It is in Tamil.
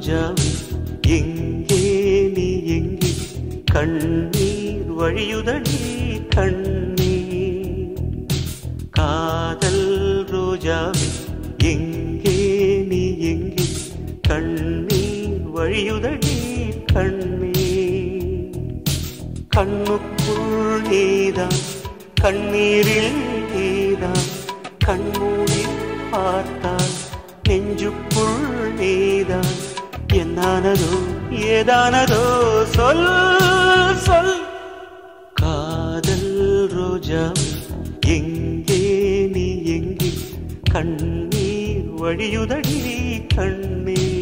ரோஜாவே எங்கே நீ எங்கே கண்ணீர் வழியுதடி கண்ணீர் காதல் ரோஜாவே எங்கே நீ எங்கே கண்ணீர் வழியுதடி கண்ணீர் கண்ணுக்குள் நீதான் கண்ணீரில் நீதான் கண்மூடி பார்த்தால் நெஞ்சுக்குள் நீதான் என்னானதோ ஏதானதோ சொல் சொல் காதல் ரோஜா எங்கே நீ எங்கே கண்ணீர் வழியுதடி கண்ணீர்